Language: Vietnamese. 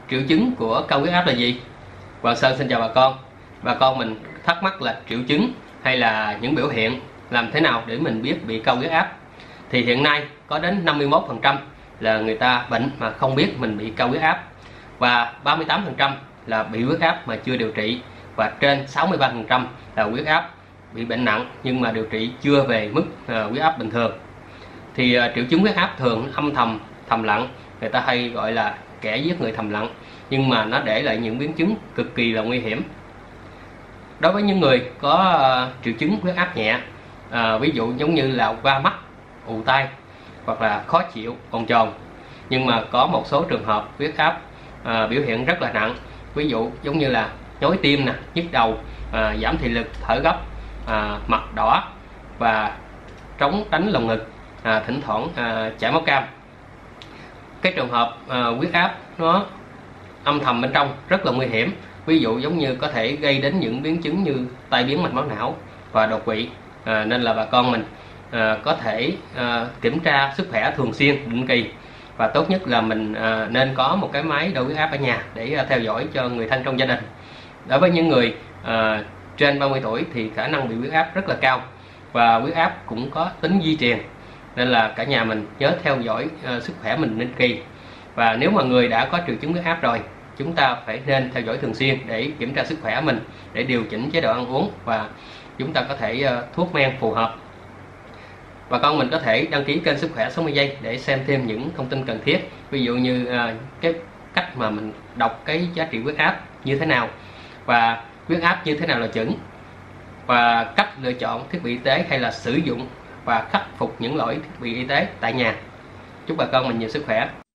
Triệu chứng của cao huyết áp là gì? Hoàng Sơn xin chào bà con. Bà con mình thắc mắc là triệu chứng hay là những biểu hiện, làm thế nào để mình biết bị cao huyết áp? Thì hiện nay có đến 51% là người ta bệnh mà không biết mình bị cao huyết áp, và 38% là bị huyết áp mà chưa điều trị, và trên 63% là huyết áp bị bệnh nặng nhưng mà điều trị chưa về mức huyết áp bình thường. Thì triệu chứng huyết áp thường âm thầm, thầm lặng, người ta hay gọi là kẻ giết người thầm lặng, nhưng mà nó để lại những biến chứng cực kỳ là nguy hiểm. Đối với những người có triệu chứng huyết áp nhẹ, ví dụ giống như là va mắt, ù tai hoặc là khó chịu, bồn chồn, nhưng mà có một số trường hợp huyết áp biểu hiện rất là nặng, ví dụ giống như là nhói tim nè, nhức đầu, giảm thị lực, thở gấp, mặt đỏ và trống đánh lồng ngực, thỉnh thoảng chảy máu cam. Cái trường hợp huyết áp nó âm thầm bên trong rất là nguy hiểm, ví dụ giống như có thể gây đến những biến chứng như tai biến mạch máu não và đột quỵ. Nên là bà con mình có thể kiểm tra sức khỏe thường xuyên, định kỳ, và tốt nhất là mình nên có một cái máy đo huyết áp ở nhà để theo dõi cho người thân trong gia đình. Đối với những người trên 30 tuổi thì khả năng bị huyết áp rất là cao, và huyết áp cũng có tính di truyền, nên là cả nhà mình nhớ theo dõi sức khỏe mình định kỳ. Và nếu mà người đã có triệu chứng huyết áp rồi, chúng ta phải nên theo dõi thường xuyên để kiểm tra sức khỏe mình, để điều chỉnh chế độ ăn uống, và chúng ta có thể thuốc men phù hợp. Bà con mình có thể đăng ký kênh Sức Khỏe 60 giây để xem thêm những thông tin cần thiết, ví dụ như cái cách mà mình đọc cái giá trị huyết áp như thế nào, và huyết áp như thế nào là chuẩn, và cách lựa chọn thiết bị y tế hay là sử dụng và khắc phục những lỗi thiết bị y tế tại nhà. Chúc bà con mình nhiều sức khỏe.